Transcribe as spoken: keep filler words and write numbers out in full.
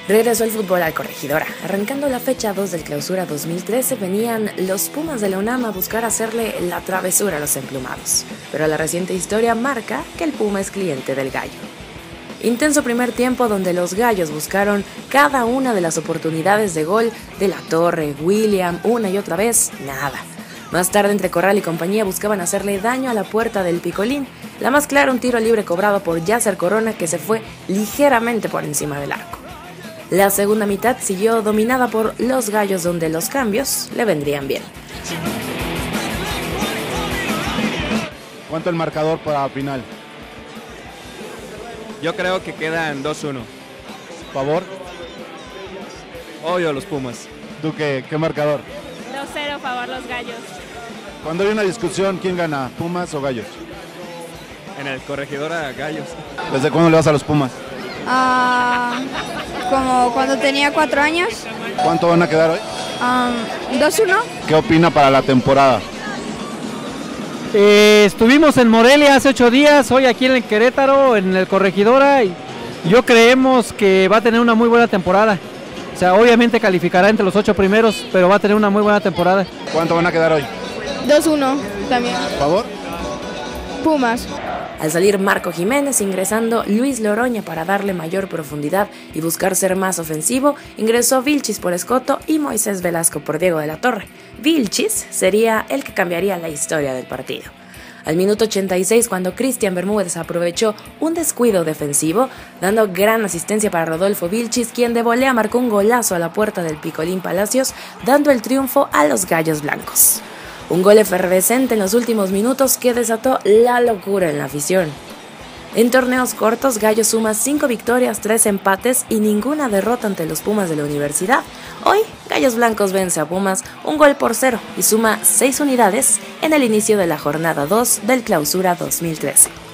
Regresó el fútbol al Corregidora. Arrancando la fecha dos del Clausura dos mil trece, venían los Pumas de la UNAM a buscar hacerle la travesura a los emplumados. Pero la reciente historia marca que el Puma es cliente del Gallo. Intenso primer tiempo donde los Gallos buscaron cada una de las oportunidades de gol de La Torre, William, una y otra vez, nada. Más tarde, entre Corral y compañía buscaban hacerle daño a la puerta del Picolín. La más clara, un tiro libre cobrado por Yasser Corona que se fue ligeramente por encima del arco. La segunda mitad siguió dominada por los Gallos, donde los cambios le vendrían bien. ¿Cuánto el marcador para final? Yo creo que quedan dos uno. ¿Favor? Obvio los Pumas. ¿Tú qué, qué marcador? dos cero favor los Gallos. Cuando hay una discusión, ¿quién gana? ¿Pumas o Gallos? En el Corregidora, Gallos. ¿Desde cuándo le vas a los Pumas? Uh, como cuando tenía cuatro años. ¿Cuánto van a quedar hoy? Um, dos uno. ¿Qué opina para la temporada? Eh, estuvimos en Morelia hace ocho días, hoy aquí en el Querétaro, en el Corregidora, y yo creemos que va a tener una muy buena temporada. O sea, obviamente calificará entre los ocho primeros, pero va a tener una muy buena temporada. ¿Cuánto van a quedar hoy? dos uno también. ¿Favor? Pumas. Al salir Marco Jiménez, ingresando Luis Loroña para darle mayor profundidad y buscar ser más ofensivo, ingresó Vilchis por Escoto y Moisés Velasco por Diego de la Torre. Vilchis sería el que cambiaría la historia del partido. Al minuto ochenta y seis, cuando Cristian Bermúdez aprovechó un descuido defensivo, dando gran asistencia para Rodolfo Vilchis, quien de volea marcó un golazo a la puerta del Picolín Palacios, dando el triunfo a los Gallos Blancos. Un gol efervescente en los últimos minutos que desató la locura en la afición. En torneos cortos, Gallos suma cinco victorias, tres empates y ninguna derrota ante los Pumas de la Universidad. Hoy, Gallos Blancos vence a Pumas un gol por cero y suma seis unidades en el inicio de la jornada dos del Clausura dos mil trece.